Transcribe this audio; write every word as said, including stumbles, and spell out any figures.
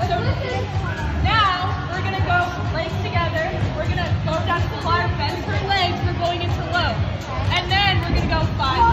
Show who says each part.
Speaker 1: So now we're gonna go legs together. We're gonna go down to the water, bend her legs. We're going into low. And then we're gonna go five.